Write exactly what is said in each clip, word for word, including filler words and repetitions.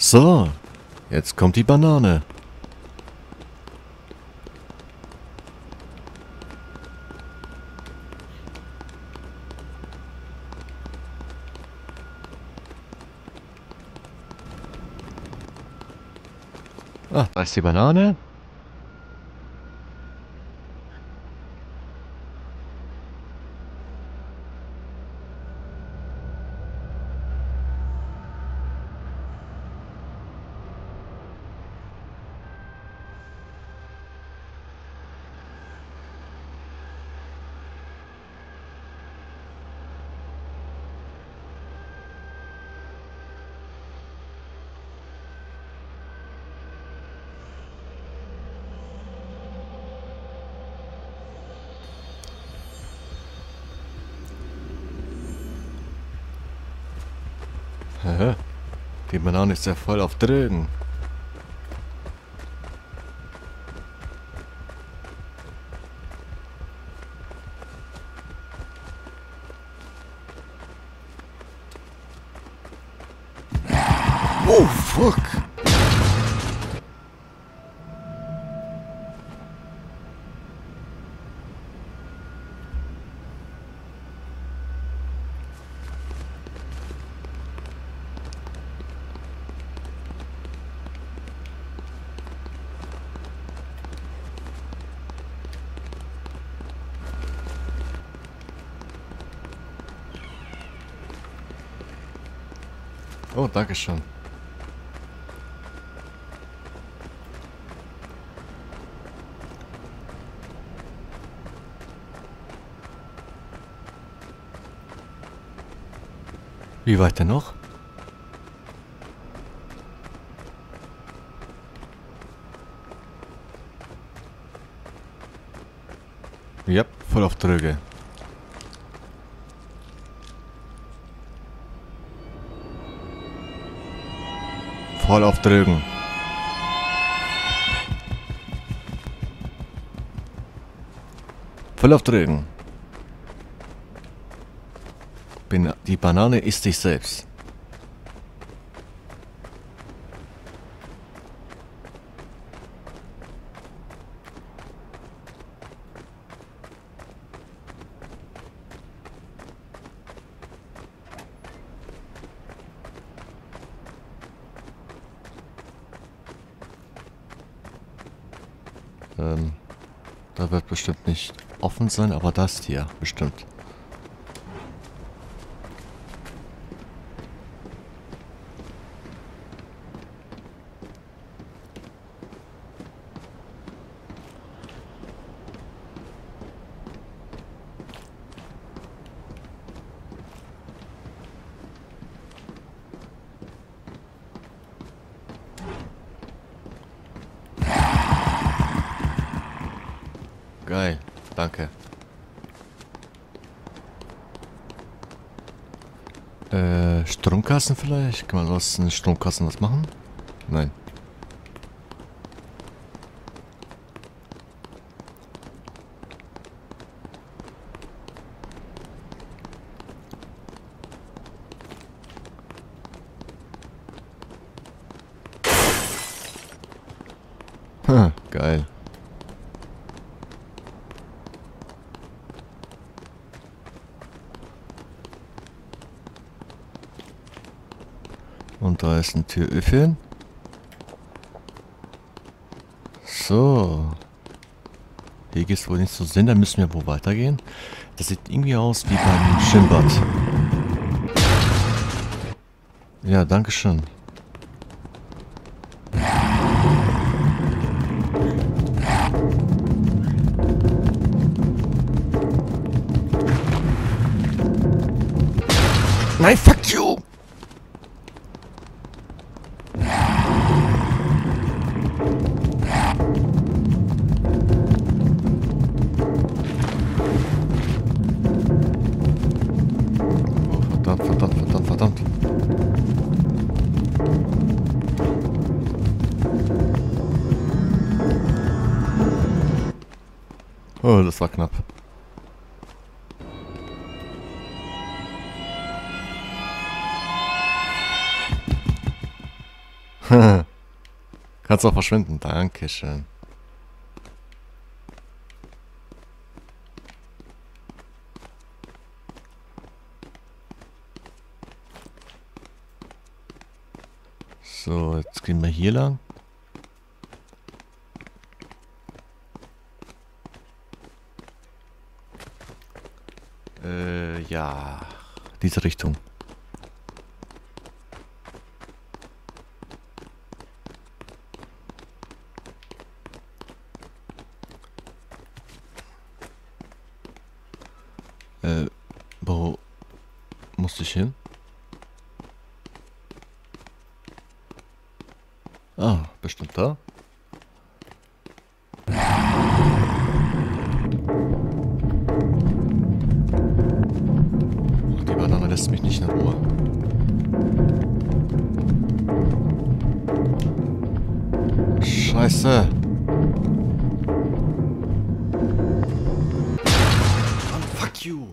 So, jetzt kommt die Banane. Ah, da ist die Banane. Hä? Die Banane ist ja voll auf Drogen. Oh, fuck! Oh, danke schön. Wie weit denn noch? Ja, voll auf Dröge. Voll auf Drögen. Voll auf Drögen. Bin, die Banane isst sich selbst. Ähm, da wird bestimmt nicht offen sein, aber das hier bestimmt. Geil, danke. Äh, Stromkasten vielleicht? Kann man aus den Stromkasten was machen? Nein. Ha, geil. Und da ist ein Türöffel. So. Hier geht es wohl nicht so Sinn, da müssen wir wohl weitergehen. Das sieht irgendwie aus wie beim Schwimmbad. Ja, danke schön. Nein, fuck you! Verdammt, verdammt, verdammt, verdammt. Oh, das war knapp. Kannst auch verschwinden. Dankeschön. So, jetzt gehen wir hier lang. Äh, ja. Diese Richtung. Äh, wo musste ich hin? Ah, bestimmt da. Ach, die Banane lässt mich nicht in Ruhe. Scheiße. Mann, fuck you.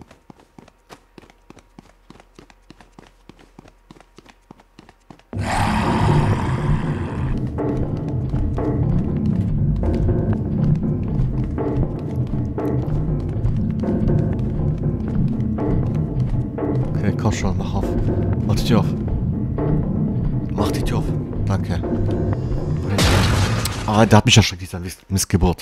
Okay, komm schon, mach auf. Mach die Tür auf. Mach die Tür auf. Danke. Ah, der hat mich erschreckt, dieser Miss Missgeburt.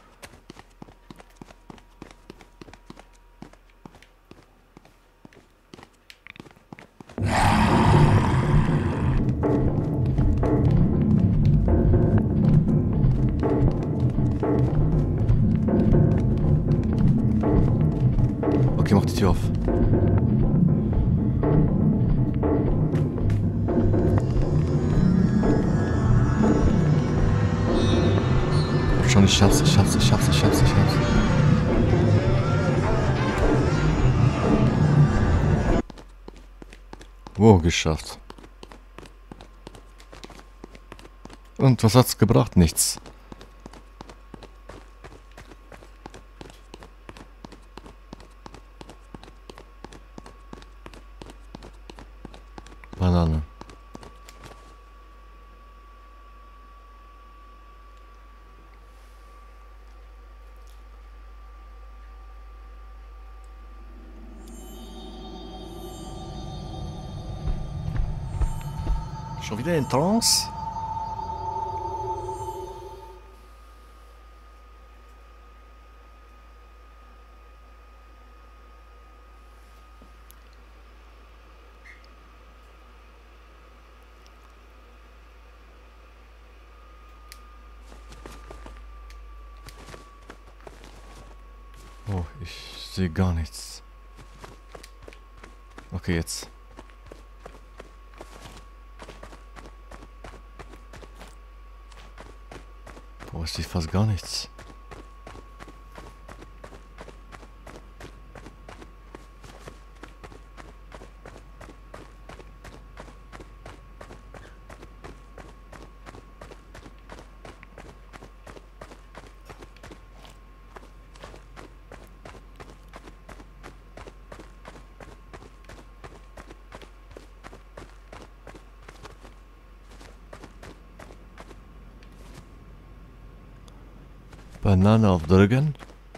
Okay, mach die Tür auf. Schon, ich schaff's, ich schaff's, ich schaff's, ich schaff's, ich schaff's. Wow, geschafft. Und was hat's gebracht? Nichts. Banane. Schon wieder in Trance? Oh, ich sehe gar nichts. Okay, jetzt. Boah, ich sehe fast gar nichts. Banane aufdrücken.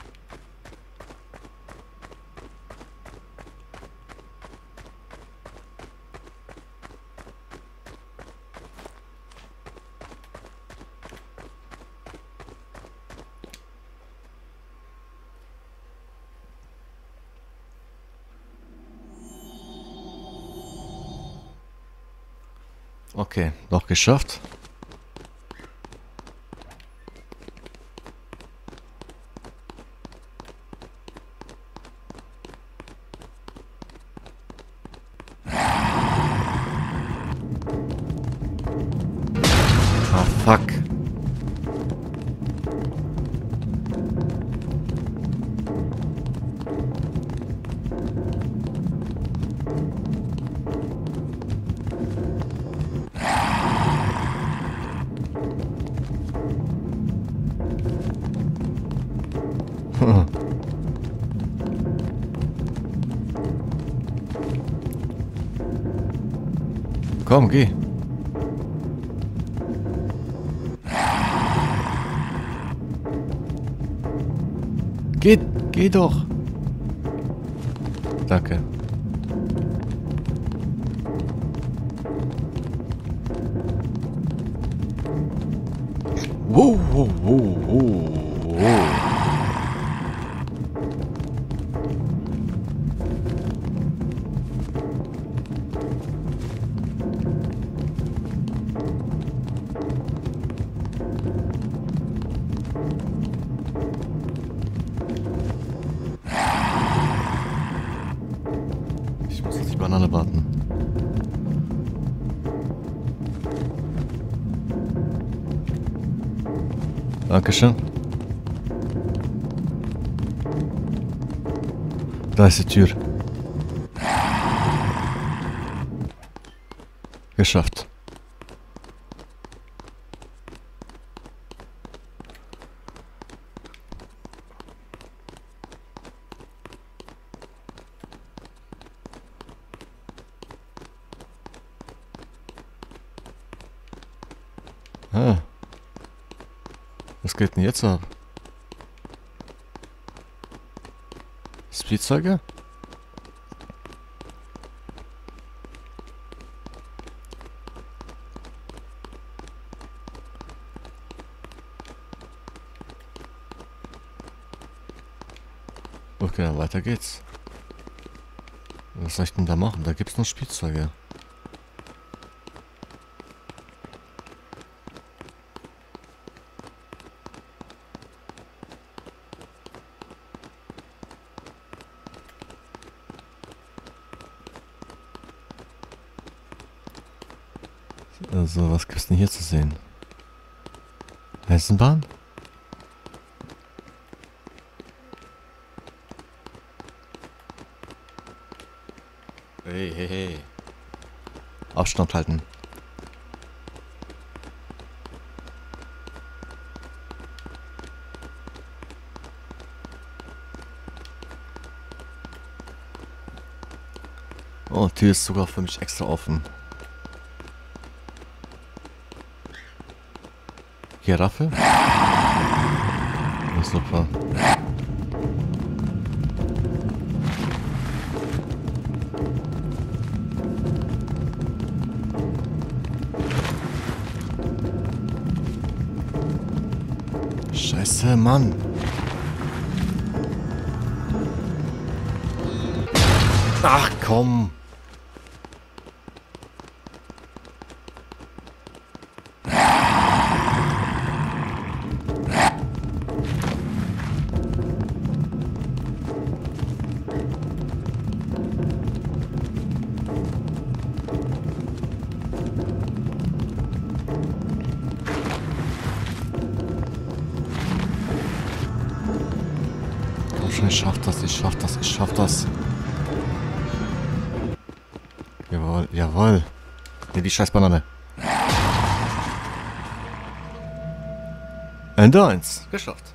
Okay, noch geschafft. Ah, fuck. Komm, geh. Geht, geh doch. Danke. Wow, wow, wow, wow, wow. Ich muss auf die Banane warten. Dankeschön. Da ist die Tür. Geschafft. Ah. Was geht denn jetzt ab? Spielzeuge? Okay, dann weiter geht's. Was soll ich denn da machen? Da gibt's noch Spielzeuge. Also, was gibt's denn hier zu sehen? Eisenbahn? Hey, hey, hey. Abstand halten. Oh, die Tür ist sogar für mich extra offen. Giraffe? Oh, super. Scheiße, Mann. Ach komm. Ich schaff das, ich schaff das, ich schaff das. Jawohl, jawohl. Ne, die scheiß Banane. Ende eins. Geschafft.